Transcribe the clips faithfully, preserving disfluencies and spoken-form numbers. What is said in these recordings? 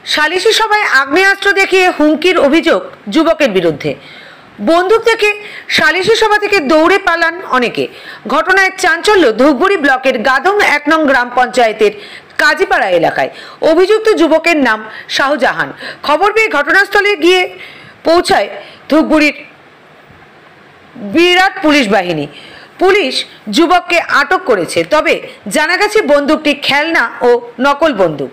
সালিশি সভায় আগ্নেয়াস্ত্র দেখিয়ে হুমকির অভিযোগ যুবকের বিরুদ্ধে। বন্দুক থেকে সালিশি সভা থেকে দৌড়ে পালান অনেকে। ঘটনায় চাঞ্চল্য ধূপগুড়ি ব্লকের গাদং এক নং গ্রাম পঞ্চায়েতের কাজীপাড়া এলাকায়। অভিযুক্ত যুবকের নাম শাহজাহান। খবর পেয়ে ঘটনাস্থলে গিয়ে পৌঁছায় ধূপগুড়ির বিরাট পুলিশ বাহিনী। পুলিশ যুবককে আটক করেছে, তবে জানা গেছে বন্দুকটি খেলনা ও নকল বন্দুক।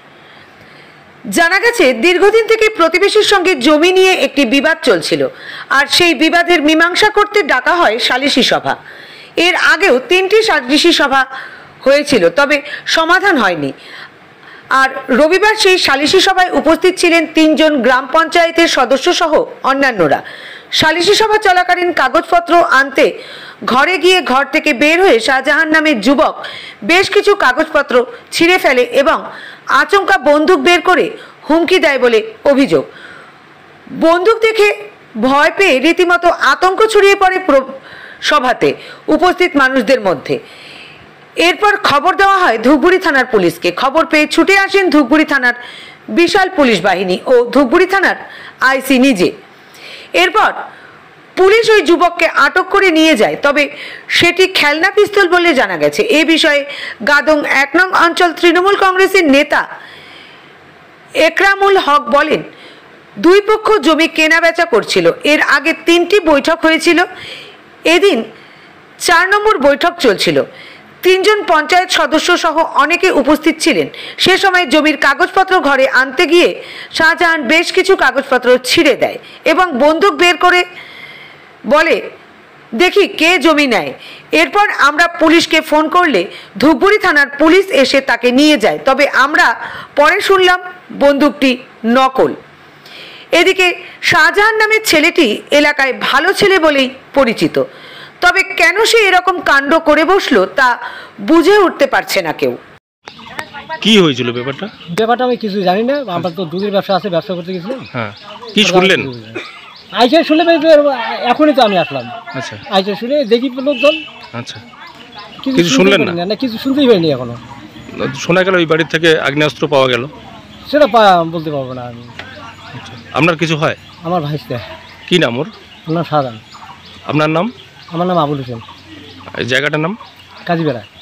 জানা গেছে দীর্ঘদিন থেকে প্রতিবেশীর সঙ্গে জমি নিয়ে একটি বিবাদ চলছিল, আর সেই বিবাদের মীমাংসা করতে ডাকা হয় সালিশি সভা। এর আগেও তিনটি সালিশি সভা হয়েছিল, তবে সমাধান হয়নি। আর রবিবার সেই সালিশি সভায় উপস্থিত ছিলেন তিনজন গ্রাম পঞ্চায়েতের সদস্য সহ অন্যান্যরা। সালিশি সভা চলাকালীন কাগজপত্র আনতে ঘরে গিয়ে ঘর থেকে বের হয়ে শাহজাহান নামের যুবক বেশ কিছু কাগজপত্র ছিঁড়ে ফেলে এবং আচমকা বন্দুক বের করে হুমকি দেয় বলে অভিযোগ। বন্দুক দেখে ভয় পেয়ে রীতিমতো আতঙ্ক ছড়িয়ে পড়ে সভাতে উপস্থিত মানুষদের মধ্যে। এরপর খবর দেওয়া হয় ধূপগুড়ি থানার পুলিশকে। খবর পেয়ে ছুটে আসেন ধূপগুড়ি থানার বিশাল পুলিশ বাহিনী ও ধূপগুড়ি থানার আইসি নিজে। এরপর পুলিশ ওই যুবককে আটক করে নিয়ে যায়, তবে সেটি খেলনা পিস্তল বলে জানা গেছে। এ বিষয়ে গাদং এক নং অঞ্চল তৃণমূল কংগ্রেসের নেতা একরামুল হক বলেন, দুই পক্ষ জমি কেনা বেচা করছিল। এর আগে তিনটি বৈঠক হয়েছিল, এদিন চার নম্বর বৈঠক চলছিল। তিনজন পঞ্চায়েত সদস্য সহ অনেকে উপস্থিত ছিলেন। সে সময় জমির কাগজপত্র ঘরে আনতে গিয়ে শাহজাহান বেশ কিছু কাগজপত্র ছিঁড়ে দেয় এবং বন্দুক বের করে বলে, দেখি কে জমি নেয়। এরপর আমরা পুলিশকে ফোন করলে ধূপগুড়ি থানার পুলিশ এসে তাকে নিয়ে যায়, তবে আমরা পরে শুনলাম বন্দুকটি নকল। এদিকে শাহজাহান নামের ছেলেটি এলাকায় ভালো ছেলে বলেই পরিচিত, তবে কেন সে এরকম কাণ্ড করে বসলো তা বুঝে উঠতে পারছে না কেউ। কি হয়েছিল ব্যাপারটা? ব্যাপারটা আমি কিছু জানি না। আমার তো দুধের ব্যবসা আছে, ব্যবসা করতে গেছিলাম। হ্যাঁ, কি শুনলেন? আইসে শুনে এখনই তো আমি আসলাম। আচ্ছা, আইসে শুনে দেখি লোকজন। আচ্ছা, কিছু শুনলেন না? না, কিছু শুনতেই পাইনি এখনো। শোনা গেল ওই বাড়ির থেকে আগ্নেয়াস্ত্র পাওয়া গেল। সেটা বলতে পারবো না আমি। আপনার কিছু হয়? আমার ভাইস্তে। কি নাম ওর? নাম শাহজাহান। আপনার নাম? আমার নাম আবুল হোসেন। জায়গাটার নাম? কাজীপাড়া।